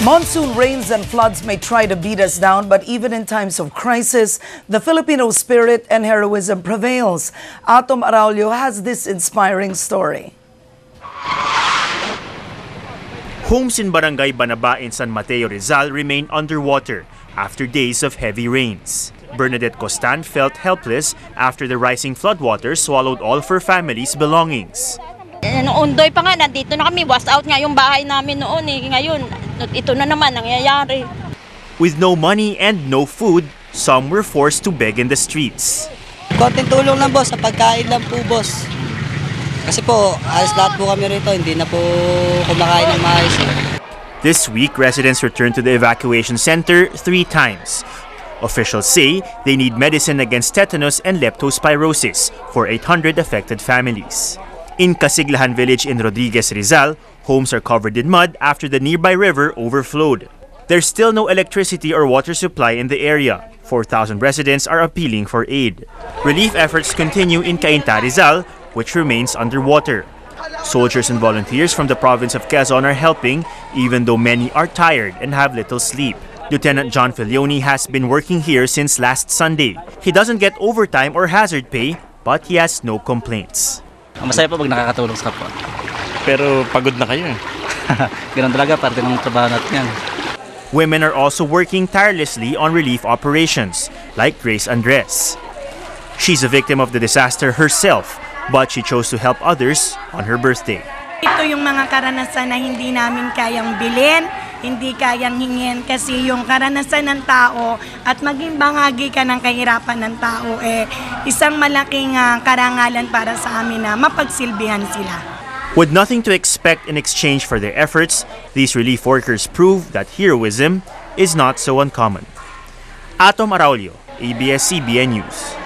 Monsoon rains and floods may try to beat us down, but even in times of crisis, the Filipino spirit and heroism prevails. Atom Araulio has this inspiring story. Homes in Barangay Banaba in San Mateo, Rizal remain underwater after days of heavy rains. Bernadette Costan felt helpless after the rising floodwaters swallowed all of her family's belongings. Noon doy pa nga, nandito na kami, wash out nga yung bahay namin noon eh. Ngayon, ito na naman nangyayari. With no money and no food, some were forced to beg in the streets. Konting tulong lang boss, sa pagkain lang po boss. Kasi po, alas lahat po kami rito, hindi na po kumakain ng maayos. This week, residents returned to the evacuation center 3 times. Officials say they need medicine against tetanus and leptospirosis for 800 affected families. In Casiglahan village in Rodriguez, Rizal, homes are covered in mud after the nearby river overflowed. There's still no electricity or water supply in the area. 4,000 residents are appealing for aid. Relief efforts continue in Cainta, Rizal, which remains underwater. Soldiers and volunteers from the province of Quezon are helping, even though many are tired and have little sleep. Lieutenant John Filioni has been working here since last Sunday. He doesn't get overtime or hazard pay, but he has no complaints. Masaya po pag nakakatulong sa kapwa. Pero pagod na kayo eh. Ganun talaga, parte ng trabaho natin yan. Women are also working tirelessly on relief operations, like Grace Andres. She's a victim of the disaster herself, but she chose to help others on her birthday. Ito yung mga karanasan na hindi namin kayang bilhin, hindi kayang hingin kasi yung karanasan ng tao at maging bahagi ka ng kahirapan ng tao isang malaking karangalan para sa amin na mapagsilbihan sila. With nothing to expect in exchange for their efforts, these relief workers prove that heroism is not so uncommon. Atom Araulio, ABS-CBN News.